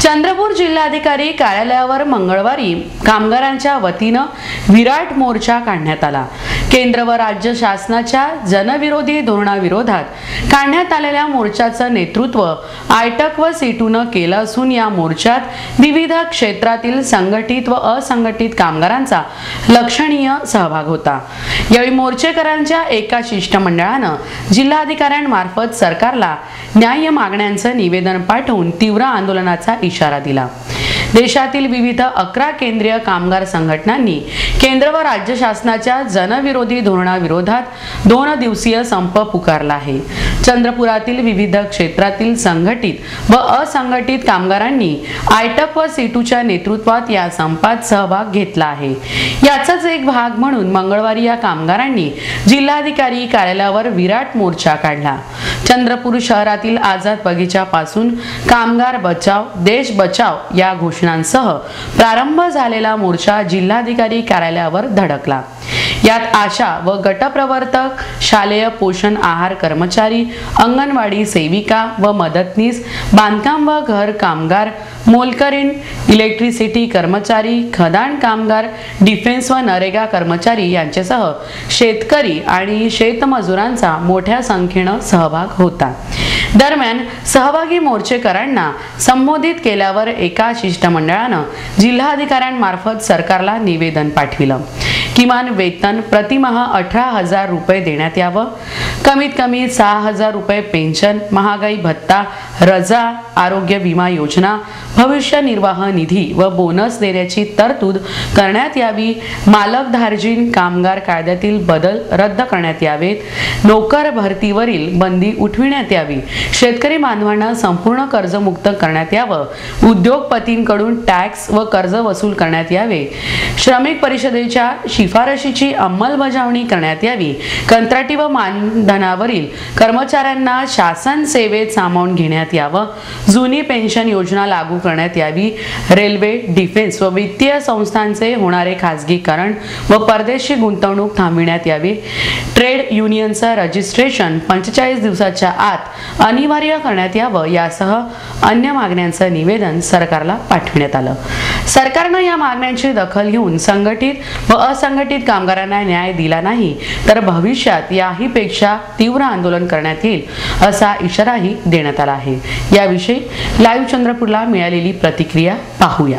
चंद्रपूर जिल्हाधिकारी कार्यालयावर मंगळवारी कामगारांच्या वतीनं विराट मोर्चा काढण्यात आला। केंद्र व राज्य शासनाच्या जनविरोधी धोरणाविरोधात काढण्यात आलेल्या मोर्चाचं नेतृत्व आयटक व सीटूनं केलं असून या मोर्चात विविध क्षेत्रातील संघटित व असंघटित कामगारांचा लक्षणीय सहभाग होता। यावेळी मोर्चेकरांच्या एका शिष्टमंडळानं जिल्हाधिकाऱ्यांमार्फत सरकारला न्याय मागण्यांचं निवेदन पाठवून तीव्र आंदोलनाचा इशारा दिला। देशातील विविध 11 केंद्रीय कामगार संघटनांनी केंद्र व राज्य शासनाच्या जनविरोधी धोरणाविरोधात 2 दिवसीय संप पुकारला आहे। चंद्रपुरातील विविध क्षेत्रातील संघटित व असंघटित कामगारांनी आयटक व सीटूच्या नेतृत्वात या संपात सहभाग घेतला आहे। याचाच एक भाग म्हणून मंगळवारी या कामगारांनी जिल्हाधिकारी कार्यालयावर विराट मोर्चा काढला। चंद्रपूर शहरातील आझाद बगीचापासून कामगार बचाव देश बचाव या घोषणांसह प्रारंभ झालेला मोर्चा जिल्हाधिकारी कार्यालयावर धडकला। यात आशा व गटप्रवर्तक, शालेय पोषण आहार कर्मचारी, अंगणवाडी सेविका व मदतनीस, बांधकाम व घर कामगार, मोलकरीण, इलेक्ट्रिसिटी कर्मचारी, खदान कामगार, डिफेन्स व नरेगा कर्मचारी यांच्यासह शेतकरी आणि शेतमजुरांचा मोठ्या संख्येने सहभाग होता। दरम्यान सहभागी मोर्चेकरांना संबोधित केल्यावर एका शिष्टमंडळानं जिल्हाधिकाऱ्यांमार्फत सरकारला निवेदन पाठविलं। किमान वेतन प्रतिमाह 18,000 रुपये देण्यात यावं, कमीत कमी 6,000 रुपये पेन्शन, महागाई भत्ता, रजा, आरोग्य विमा योजना, भविष्य निर्वाह निधी व बोनस देण्याची तरतूद करण्यात यावी, मालकधारजीन कामगार कायद्यातील बदल रद्द करण्यात यावेत, नोकर भरतीवरील बंदी उठविण्यात यावी, शेतकरी बांधवांना संपूर्ण कर्जमुक्त करण्यात यावं, उद्योगपतींकडून टॅक्स व कर्ज वसूल करण्यात यावे, श्रमिक परिषदेच्या शिफारशीची अंमलबजावणी करण्यात यावी, कंत्राटी व मानधनावरील कर्मचाऱ्यांना शासन सेवेत सामावून घेण्यात यावं, जुनी पेन्शन योजना लागू करण्यात यावी, रेल्वे, डिफेन्स व वित्तीय संस्थांचे होणारे खासगीकरण व परदेशी गुंतवणूक थांबविण्यात यावी, ट्रेड युनियनचं रजिस्ट्रेशन 45 दिवसाच्या आत अनिवार्य करण्यात यावं यासह अन्य मागण्यांचं निवेदन सरकारला पाठवण्यात आलं। सरकारनं या मागण्यांची दखल घेऊन संघटित व असंघटित कामगारांना न्याय दिला नाही तर भविष्यात याहीपेक्षा तीव्र आंदोलन करण्यात येईल असा इशाराही देण्यात आला आहे। याविषयी लाईव्ह चंद्रपूरला मिळालेली प्रतिक्रिया पाहूया।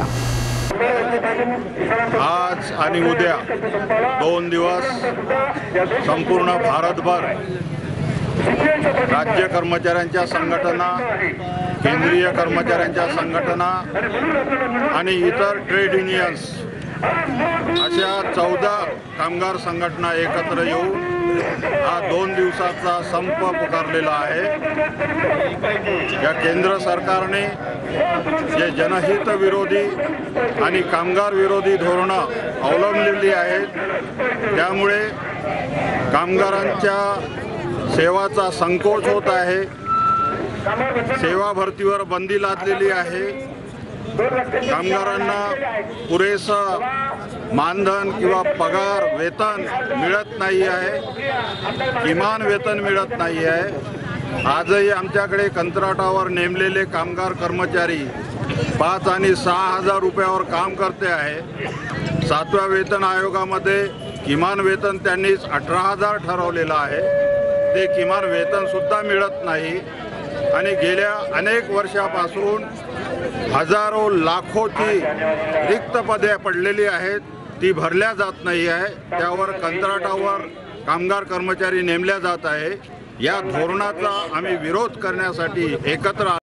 आज आणि उद्या 2 दिवस संपूर्ण भारतभर राज्य कर्मचाऱ्यांच्या संघटना, केंद्रीय कर्मचाऱ्यांच्या संघटना आणि इतर ट्रेड युनियन्स अशा 14 कामगार संघटना एकत्र येऊन हा 2 दिवसाचा संप पुकारलेला आहे। या केंद्र सरकारने जे जनहित विरोधी आणि कामगार विरोधी धोरणं अवलंबलेली आहेत त्यामुळे कामगारांच्या सेवाचा संकोच होत आहे, सेवा भरतीवर बंदी लादलेली आहे, कामगारांना पुरेसं मानधन किंवा पगार वेतन मिळत नाही आहे, किमान वेतन मिळत नाही आहे। आजही आमच्याकडे कंत्राटावर नेमलेले कामगार कर्मचारी 5 आणि 6,000 रुपयावर काम करते आहे। 7व्या वेतन आयोगामध्ये किमान वेतन त्यांनीच 18,000 ठरवलेलं आहे, ते किमान वेतन सुद्धा मिळत नाही आणि गेल्या अनेक वर्षापासून हजारो लाखोची रिक्त पदे पडलेली आहेत, ती भरल्या जात नाही आहे। त्यावर कंत्राटावर कामगार कर्मचारी नेमल्या जात आहे। या धोरणाचा आम्ही विरोध करण्यासाठी एकत्र